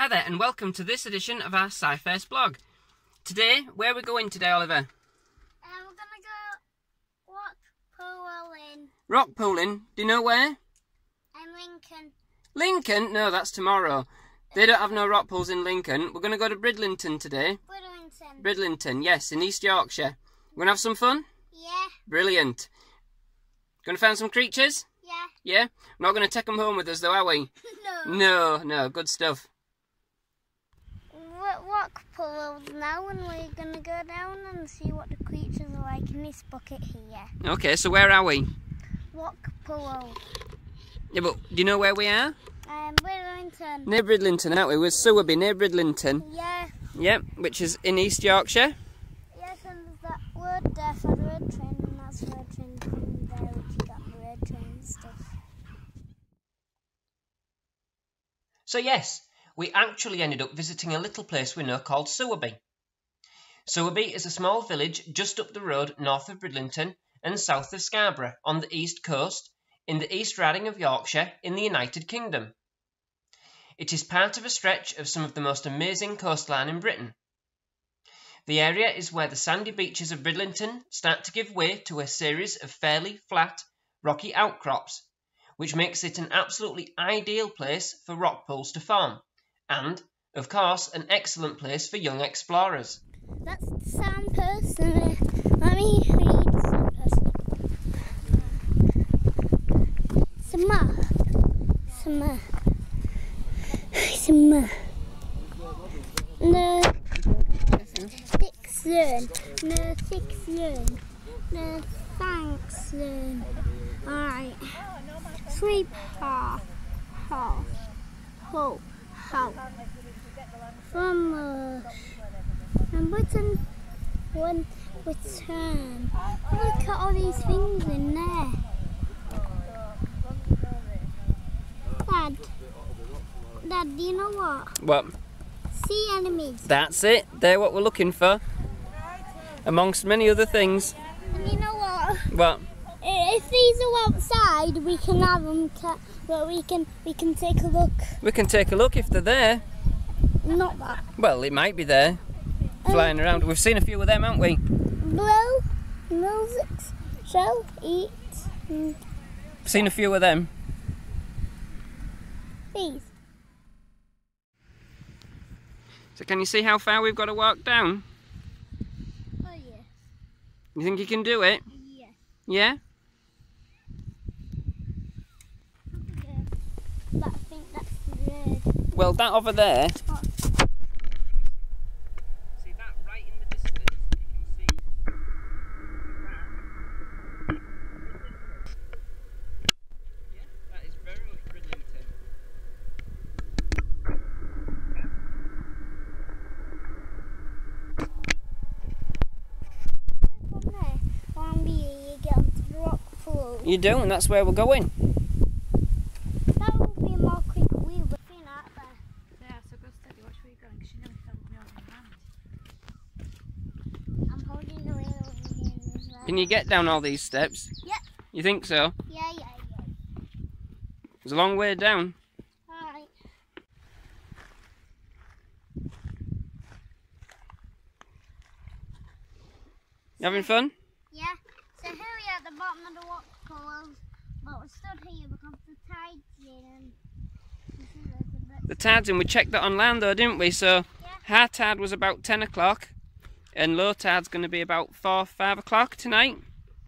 Hi there and welcome to this edition of our SciFirst blog. Today, where are we going today, Oliver? We're going to go rock pooling. Rock pooling? Do you know where? Lincoln. Lincoln? No, that's tomorrow. They don't have no rock pools in Lincoln. We're going to go to Bridlington today. Bridlington, yes, in East Yorkshire. We're going to have some fun? Yeah. Brilliant. Going to find some creatures? Yeah. Yeah? We're not going to take them home with us though, are we? No, good stuff. Rock pools now, and we're going to go down and see what the creatures are like in this bucket here. Okay, so where are we? Rock pool. Yeah, but do you know where we are? Bridlington. Near Bridlington, aren't we? We're Sowerby, near Bridlington. Yeah. Yep, which is in East Yorkshire. Yes, and there's that word there for the road train, and that's the road train from there, which you got the road train and stuff. So yes, we actually ended up visiting a little place we know called Sowerby. Sowerby is a small village just up the road north of Bridlington and south of Scarborough on the east coast in the East Riding of Yorkshire in the United Kingdom. It is part of a stretch of some of the most amazing coastline in Britain. The area is where the sandy beaches of Bridlington start to give way to a series of fairly flat, rocky outcrops, which makes it an absolutely ideal place for rock pools to form, and, of course, an excellent place for young explorers. That's the SciFirst. Let me read SciFirst. Summer. No fiction. No thanks. Alright. Sleep half. Hope. From and button one return. Look at all these things in there. Dad, do you know what? What? Sea enemies. That's it. They're what we're looking for. Amongst many other things. And you know what? What? If these are outside, we can have them. But we can take a look. We can take a look if they're there. Not that. Well, it might be there, flying around. We've seen a few of them, haven't we? Blue, music, shall eat. Seen a few of them. These. So can you see how far we've got to walk down? Oh yes. You think you can do it? Yes. Yeah? But I think that's the red. Well, that over there. Oh. See that right in the distance? You can see. Yeah, that is very much Bridlington. From there, around here, you get onto the rock pool. You do, and that's where we're going. That would be a more quick wheel, but you're not there. Yeah, so go steady, watch where you're going, because you nearly fell me over your hand. I'm holding the wheel over here as well. Can you get down all these steps? Yeah. You think so? Yeah. It's a long way down. Alright. You having fun? Yeah. So here we are at the bottom of the rock pool, but we stood here because the tide's in. The tide's in. We checked that on land though, didn't we? So Yeah. high tide was about 10 o'clock and low tide's going to be about 4, 5 o'clock tonight.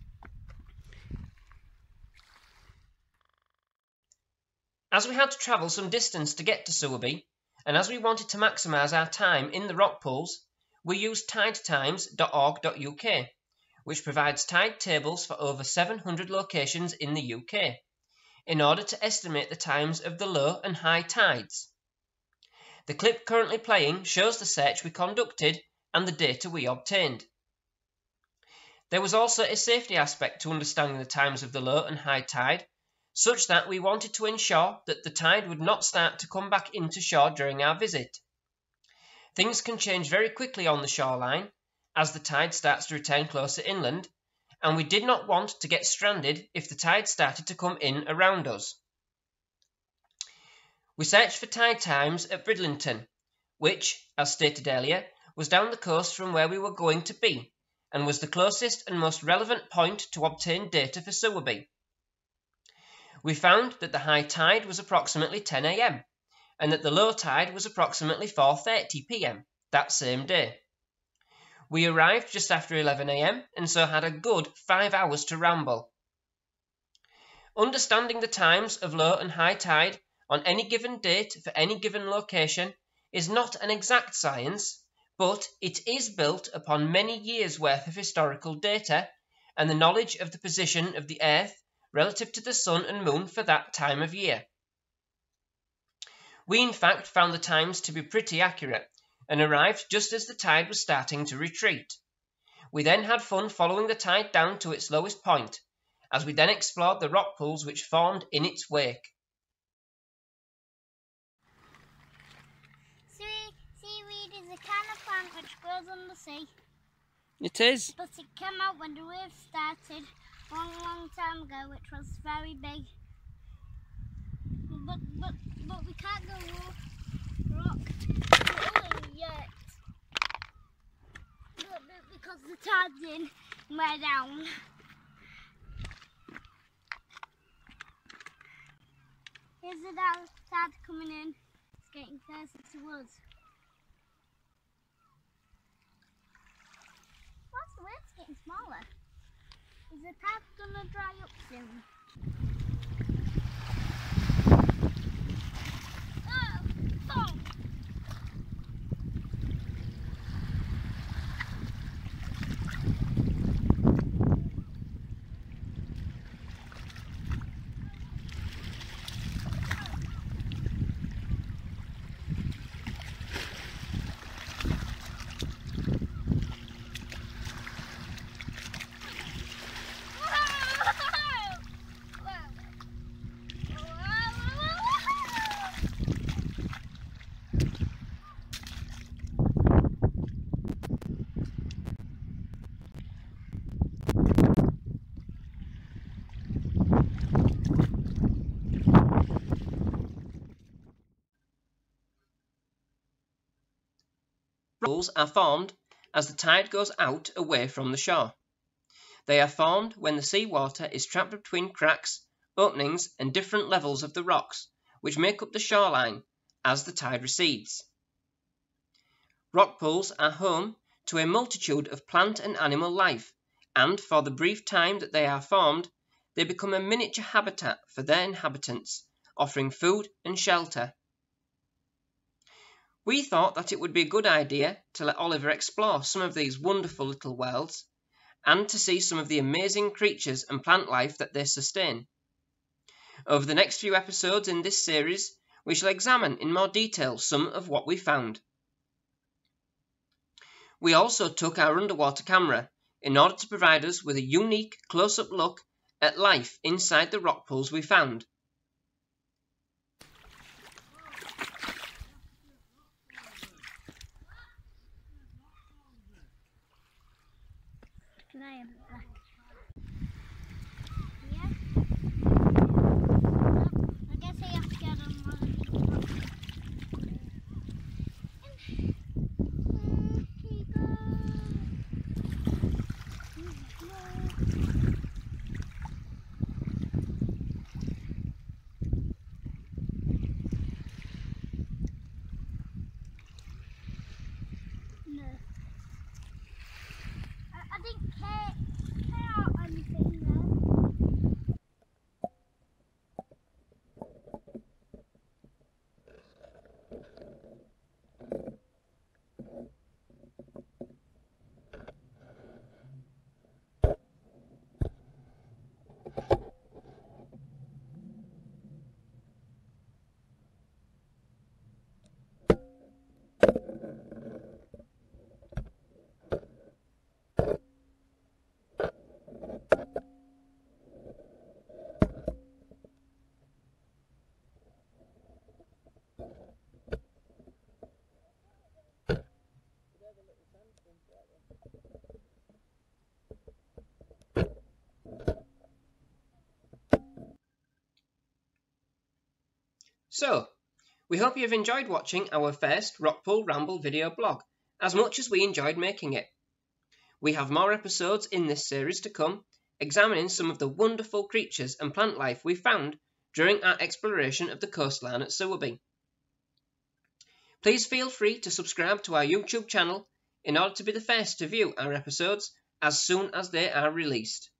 As we had to travel some distance to get to Sowerby, and as we wanted to maximise our time in the rock pools, we used tidetimes.org.uk, which provides tide tables for over 700 locations in the UK, in order to estimate the times of the low and high tides. The clip currently playing shows the search we conducted and the data we obtained. There was also a safety aspect to understanding the times of the low and high tide, such that we wanted to ensure that the tide would not start to come back into shore during our visit. Things can change very quickly on the shoreline as the tide starts to return closer inland, and we did not want to get stranded if the tide started to come in around us. We searched for tide times at Bridlington, which, as stated earlier, was down the coast from where we were going to be, and was the closest and most relevant point to obtain data for Sowerby. We found that the high tide was approximately 10 AM, and that the low tide was approximately 4:30 PM that same day. We arrived just after 11 AM and so had a good 5 hours to ramble. Understanding the times of low and high tide on any given date for any given location is not an exact science, but it is built upon many years' worth of historical data and the knowledge of the position of the Earth relative to the Sun and Moon for that time of year. We in fact found the times to be pretty accurate and arrived just as the tide was starting to retreat. We then had fun following the tide down to its lowest point, as we then explored the rock pools which formed in its wake. Seaweed is a kind of plant which grows on the sea. It is. But it came out when the wave started a long time ago, which was very big. But we can't go rock yet. Because the tide's in and we're down. Here's the tide coming in. It's getting closer to us. What's the wave's getting smaller? Is the tide gonna dry up soon? Pools are formed as the tide goes out away from the shore. They are formed when the seawater is trapped between cracks, openings and different levels of the rocks which make up the shoreline as the tide recedes. Rock pools are home to a multitude of plant and animal life, and for the brief time that they are formed, they become a miniature habitat for their inhabitants, offering food and shelter. We thought that it would be a good idea to let Oliver explore some of these wonderful little worlds and to see some of the amazing creatures and plant life that they sustain. Over the next few episodes in this series, we shall examine in more detail some of what we found. We also took our underwater camera in order to provide us with a unique close-up look at life inside the rock pools we found. Can I have it back? Yeah? I guess I have to get on one of these rocks. Here you go. No. I didn't care anything there. So, We hope you have enjoyed watching our first Rockpool Ramble video blog as much as we enjoyed making it. We have more episodes in this series to come, examining some of the wonderful creatures and plant life we found during our exploration of the coastline at Sowerby. Please feel free to subscribe to our YouTube channel in order to be the first to view our episodes as soon as they are released.